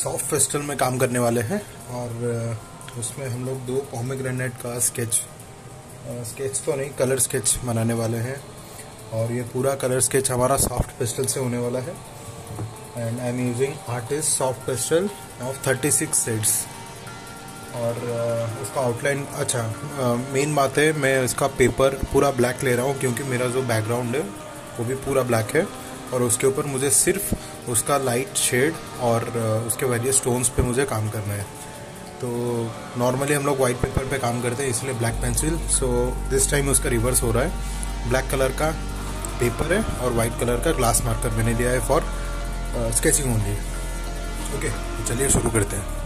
Soft pastel में काम करने वाले हैं और उसमें हम लोग 2 पोमेग्रेनेट का स्केच तो नहीं, कलर स्केच बनाने वाले हैं। और ये पूरा कलर स्केच हमारा सॉफ्ट पेस्टल से होने वाला है and I am using artist soft pastel of 36 shades. और उसका आउटलाइन, अच्छा मेन बात है, मैं इसका पेपर पूरा ब्लैक ले रहा हूँ क्योंकि मेरा जो बैकग्राउंड है वो भी पूरा ब्लैक है और उसके ऊपर मुझे सिर्फ उसका लाइट शेड और उसके वेरियस स्टोन्स पे मुझे काम करना है। तो नॉर्मली हम लोग वाइट पेपर पे काम करते हैं, इसलिए black pencil. So this time उसका रिवर्स हो रहा है, ब्लैक कलर का पेपर है और वाइट कलर का ग्लास मार्कर मैंने लिया है फॉर स्केचिंग ओनली। ओके, चलिए शुरू करते हैं।